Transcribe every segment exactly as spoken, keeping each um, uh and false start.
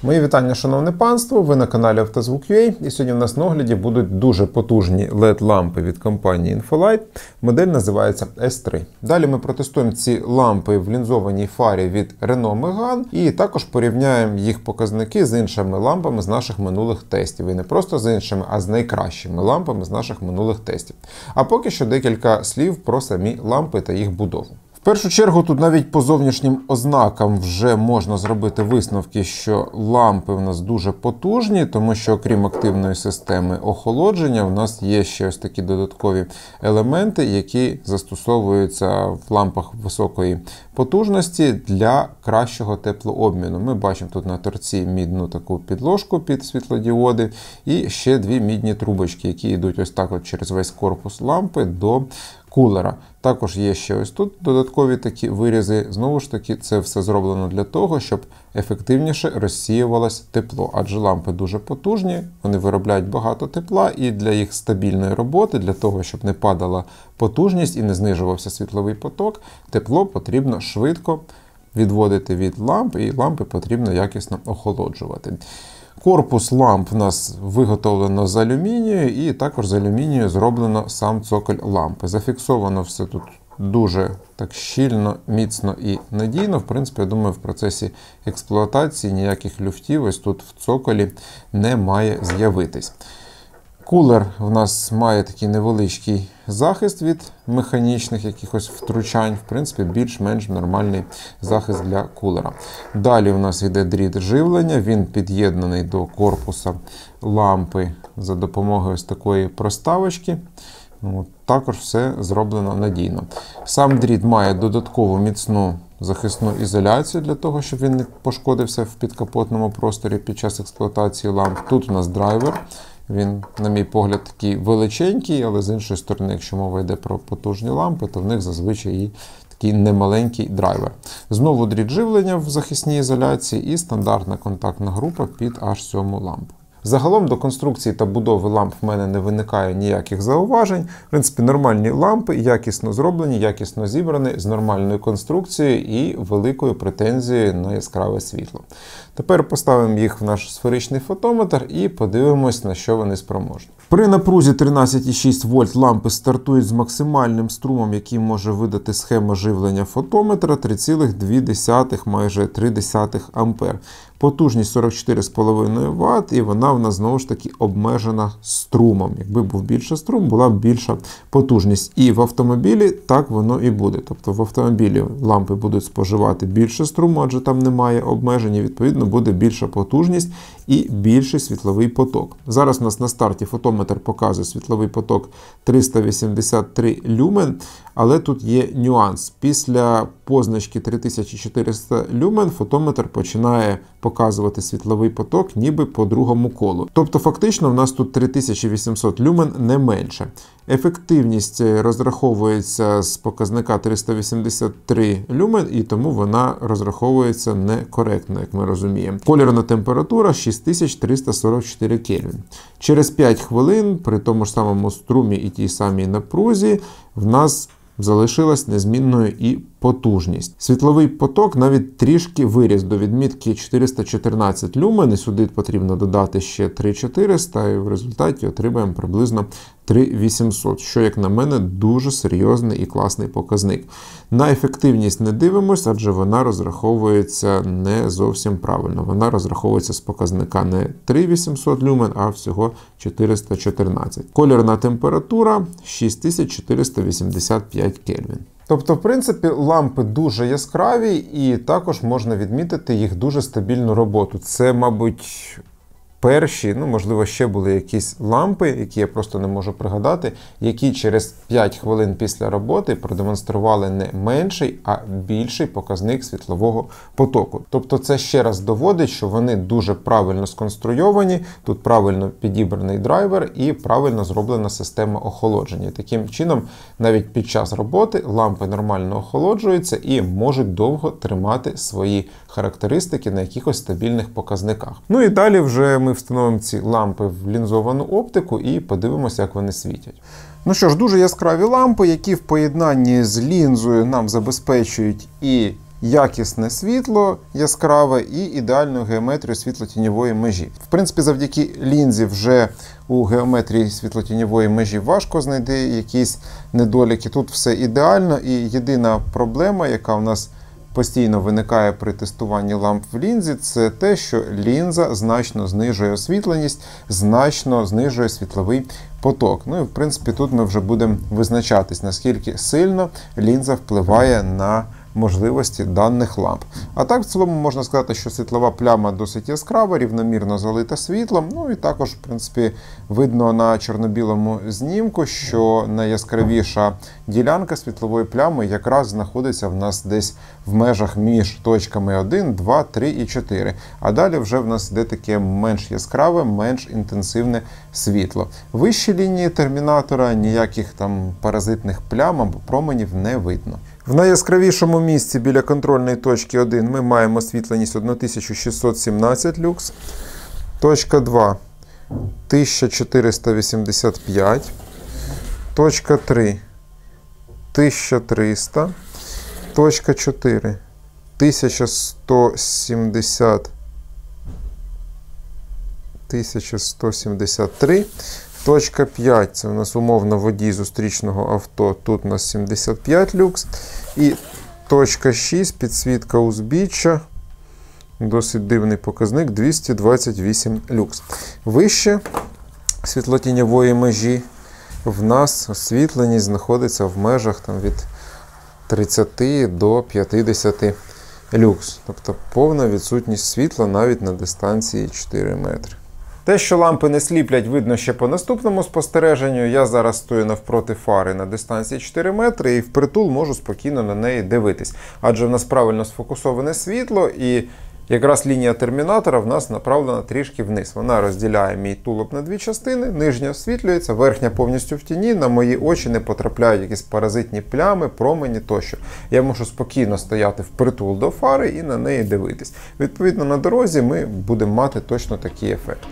Мої вітання, шановне панство, ви на каналі Автозвук.ua, і сьогодні в нас на огляді будуть дуже потужні лед лампи від компанії Infolight. Модель називається ес три. Далі ми протестуємо ці лампи в лінзованій фарі від Renault Megane і також порівняємо їх показники з іншими лампами з наших минулих тестів. І не просто з іншими, а з найкращими лампами з наших минулих тестів. А поки що декілька слів про самі лампи та їх будову. В першу чергу тут навіть по зовнішнім ознакам вже можна зробити висновки, що лампи в нас дуже потужні, тому що окрім активної системи охолодження, в нас є ще ось такі додаткові елементи, які застосовуються в лампах високої потужності для кращого теплообміну. Ми бачимо тут на торці мідну таку підложку під світлодіоди і ще дві мідні трубочки, які йдуть ось так от через весь корпус лампи до кулера. Також є ще ось тут додаткові такі вирізи. Знову ж таки, це все зроблено для того, щоб ефективніше розсіювалось тепло. Адже лампи дуже потужні, вони виробляють багато тепла, і для їх стабільної роботи, для того, щоб не падала потужність і не знижувався світловий поток, тепло потрібно швидко відводити від ламп, і лампи потрібно якісно охолоджувати. Корпус ламп у нас виготовлено з алюмінію, і також з алюмінію зроблено сам цоколь лампи. Зафіксовано все тут дуже так щільно, міцно і надійно. В принципі, я думаю, в процесі експлуатації ніяких люфтів ось тут в цоколі не має з'явитись. Кулер в нас має такий невеличкий захист від механічних якихось втручань. В принципі, більш-менш нормальний захист для кулера. Далі у нас йде дріт живлення, він під'єднаний до корпуса лампи за допомогою ось такої проставочки. От, також все зроблено надійно. Сам дріт має додаткову міцну захисну ізоляцію для того, щоб він не пошкодився в підкапотному просторі під час експлуатації ламп. Тут у нас драйвер. Він, на мій погляд, такий величенький, але з іншої сторони, якщо мова йде про потужні лампи, то в них зазвичай і такий немаленький драйвер. Знову дріт живлення в захисній ізоляції і стандартна контактна група під аж сьому лампу. Загалом до конструкції та будови ламп в мене не виникає ніяких зауважень. В принципі, нормальні лампи, якісно зроблені, якісно зібрані, з нормальною конструкцією і великою претензією на яскраве світло. Тепер поставимо їх в наш сферичний фотометр і подивимось, на що вони спроможні. При напрузі тринадцять цілих шість вольт лампи стартують з максимальним струмом, який може видати схема живлення фотометра, три цілих дві десятих, майже три десятих ампер. Потужність сорок чотири цілих п'ять десятих ватт, і вона в нас знову ж таки обмежена струмом. Якби був більше струм, була б більша потужність. І в автомобілі так воно і буде. Тобто в автомобілі лампи будуть споживати більше струму, адже там немає обмежень, і відповідно буде більша потужність і більший світловий поток. Зараз у нас на старті фотометр показує світловий поток триста вісімдесят три люмен, але тут є нюанс. Після позначки три тисячі чотириста люмен фотометр починає показувати світловий поток ніби по другому колу. Тобто фактично в нас тут три тисячі вісімсот люмен, не менше. Ефективність розраховується з показника триста вісімдесят три люмен, і тому вона розраховується некоректно, як ми розуміємо. Колірна температура шість тисяч триста сорок чотири кельвін. Через п'ять хвилин при тому ж самому струмі і тій самій напрузі в нас залишилась незмінною і потужність. Світловий поток навіть трішки виріс до відмітки чотириста чотирнадцять люмен, і сюди потрібно додати ще три тисячі чотириста, і в результаті отримаємо приблизно три тисячі вісімсот, що, як на мене, дуже серйозний і класний показник. На ефективність не дивимося, адже вона розраховується не зовсім правильно. Вона розраховується з показника не три тисячі вісімсот люмен, а всього чотириста чотирнадцять. Колірна температура шість тисяч чотириста вісімдесят п'ять кельвін. Тобто, в принципі, лампи дуже яскраві, і також можна відмітити їх дуже стабільну роботу. Це, мабуть, перші, ну, можливо, ще були якісь лампи, які я просто не можу пригадати, які через п'ять хвилин після роботи продемонстрували не менший, а більший показник світлового потоку. Тобто це ще раз доводить, що вони дуже правильно сконструйовані, тут правильно підібраний драйвер і правильно зроблена система охолодження. Таким чином, навіть під час роботи лампи нормально охолоджуються і можуть довго тримати свої характеристики на якихось стабільних показниках. Ну і далі вже ми встановимо ці лампи в лінзовану оптику і подивимося, як вони світять. Ну що ж, дуже яскраві лампи, які в поєднанні з лінзою нам забезпечують і якісне світло яскраве і ідеальну геометрію світло-тіньової межі. В принципі, завдяки лінзі вже у геометрії світло-тіньової межі важко знайти якісь недоліки. Тут все ідеально, і єдина проблема, яка у нас постійно виникає при тестуванні ламп в лінзі, це те, що лінза значно знижує освітленість, значно знижує світловий поток. Ну і в принципі тут ми вже будемо визначатись, наскільки сильно лінза впливає на можливості даних ламп. А так, в цілому, можна сказати, що світлова пляма досить яскрава, рівномірно залита світлом. Ну і також, в принципі, видно на чорно-білому знімку, що найяскравіша ділянка світлової плями якраз знаходиться в нас десь в межах між точками один, два, три і чотири. А далі вже в нас йде таке менш яскраве, менш інтенсивне світло. Вищі лінії термінатора ніяких там паразитних плям або променів не видно. В найяскравішому місці біля контрольної точки один ми маємо освітленість тисяча шістсот сімнадцять люкс, точка два – тисяча чотириста вісімдесят п'ять, точка три – тисяча триста, точка чотири – тисяча сто сімдесят, тисяча сто сімдесят три, точка п'ять – це у нас умовно водій зустрічного авто, тут у нас сімдесят п'ять люкс. І точка шість – підсвітка узбіччя, досить дивний показник, двісті двадцять вісім люкс. Вище світлотіньової межі в нас освітленість знаходиться в межах там, від тридцяти до п'ятдесяти люкс. Тобто повна відсутність світла навіть на дистанції чотири метри. Те, що лампи не сліплять, видно ще по наступному спостереженню. Я зараз стою навпроти фари на дистанції чотири метри і впритул можу спокійно на неї дивитись. Адже в нас правильно сфокусоване світло і якраз лінія термінатора в нас направлена трішки вниз. Вона розділяє мій тулуб на дві частини, нижня освітлюється, верхня повністю в тіні, на мої очі не потрапляють якісь паразитні плями, промені тощо. Я можу спокійно стояти впритул до фари і на неї дивитись. Відповідно, на дорозі ми будемо мати точно такий ефект.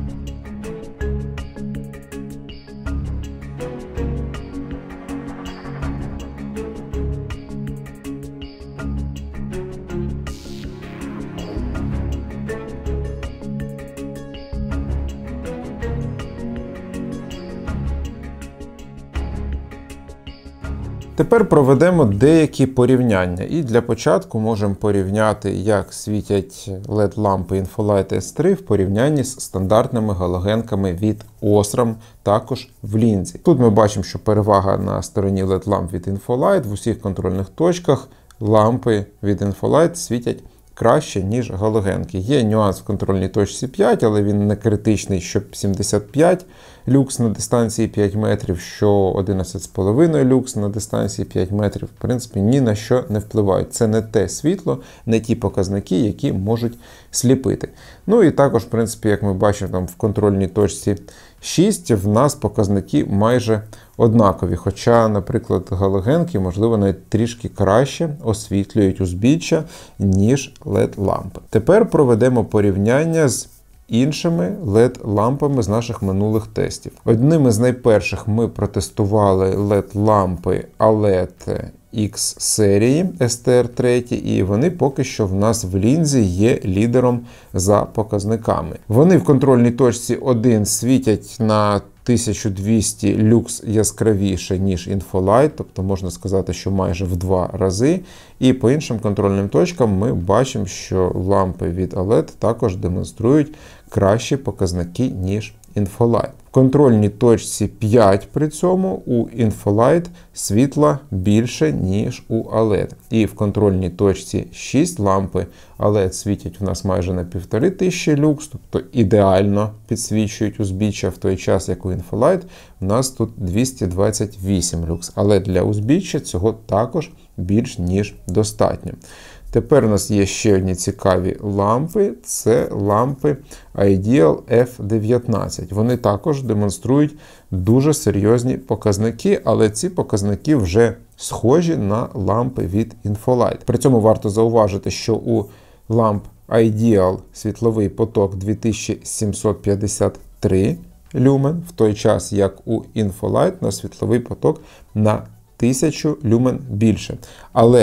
Тепер проведемо деякі порівняння. І для початку можемо порівняти, як світять лед лампи Infolight ес три в порівнянні з стандартними галогенками від Osram, також в лінзі. Тут ми бачимо, що перевага на стороні лед ламп від Infolight. В усіх контрольних точках лампи від Infolight світять краще, ніж галогенки. Є нюанс в контрольній точці п'ять, але він не критичний, щоб сімдесят п'ять люкс на дистанції п'ять метрів, що одинадцять з половиною люкс на дистанції п'ять метрів, в принципі, ні на що не впливають. Це не те світло, не ті показники, які можуть сліпити. Ну і також, в принципі, як ми бачимо, там в контрольній точці шість в нас показники майже однакові. Хоча, наприклад, галогенки, можливо, навіть трішки краще освітлюють узбіччя, ніж лед лампи. Тепер проведемо порівняння з іншими лед лампами з наших минулих тестів. Одними з найперших ми протестували лед лампи OLED X серії ес ті ар три, і вони поки що в нас в лінзі є лідером за показниками. Вони в контрольній точці один світять на тисячу двісті люкс яскравіше, ніж Infolight, тобто можна сказати, що майже в два рази. І по іншим контрольним точкам ми бачимо, що лампи від OLED також демонструють кращі показники, ніж Infolight. В контрольній точці п'ять при цьому у Infolight світла більше, ніж у OLED. І в контрольній точці шість лампи OLED світять у нас майже на півтори тисячі люкс, тобто ідеально підсвічують узбіччя, в той час, як у Infolight у нас тут двісті двадцять вісім люкс. Але для узбіччя цього також більш ніж достатньо. Тепер у нас є ще одні цікаві лампи, це лампи Ideal еф дев'ятнадцять. Вони також демонструють дуже серйозні показники, але ці показники вже схожі на лампи від Infolight. При цьому варто зауважити, що у ламп Ideal світловий поток дві тисячі сімсот п'ятдесят три люмен, в той час як у Infolight на світловий поток на тисячу люмен більше. Але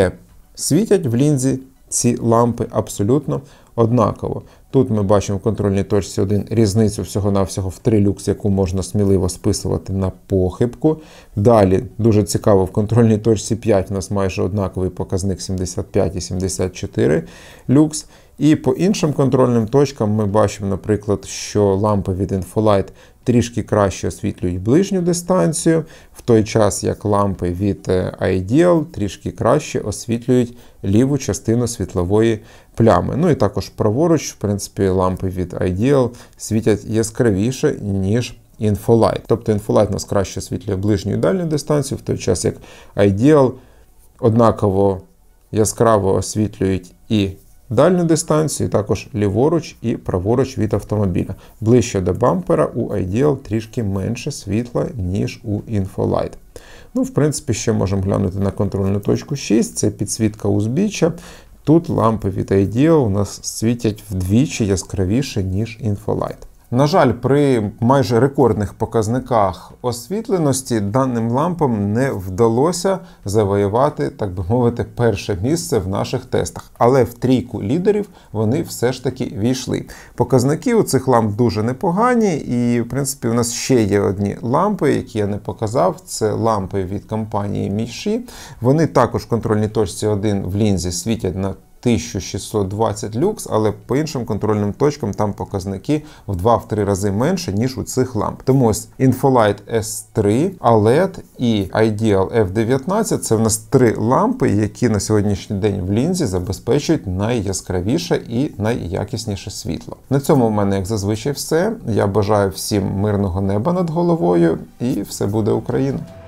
Світять в лінзі ці лампи абсолютно однаково. Тут ми бачимо в контрольній точці один різницю всього-навсього в три люкс, яку можна сміливо списувати на похибку. Далі, дуже цікаво, в контрольній точці п'ять у нас майже однаковий показник сімдесят п'ять і сімдесят чотири люкс. І по іншим контрольним точкам ми бачимо, наприклад, що лампи від Infolight трішки краще освітлюють ближню дистанцію, в той час як лампи від Ideal трішки краще освітлюють ліву частину світлової плями. Ну і також праворуч, в принципі, лампи від Ideal світять яскравіше, ніж Infolight. Тобто Infolight у нас краще освітлює ближню і дальню дистанцію, в той час як Ideal однаково яскраво освітлюють і дальню дистанцію, також ліворуч і праворуч від автомобіля. Ближче до бампера у Ideal трішки менше світла, ніж у Infolight. Ну, в принципі, ще можемо глянути на контрольну точку шість, це підсвітка узбіччя. Тут лампи від Ideal у нас світять вдвічі яскравіше, ніж Infolight. На жаль, при майже рекордних показниках освітленості даним лампам не вдалося завоювати, так би мовити, перше місце в наших тестах. Але в трійку лідерів вони все ж таки війшли. Показники у цих ламп дуже непогані, і, в принципі, у нас ще є одні лампи, які я не показав. Це лампи від компанії Міші. Вони також в контрольній точці один в лінзі світять на тисячу шістсот двадцять люкс, але по іншим контрольним точкам там показники в два-три рази менше, ніж у цих ламп. Тому ось Infolight ес три, олед і Ideal еф дев'ятнадцять – це в нас три лампи, які на сьогоднішній день в лінзі забезпечують найяскравіше і найякісніше світло. На цьому в мене, як зазвичай, все. Я бажаю всім мирного неба над головою, і все буде Україна!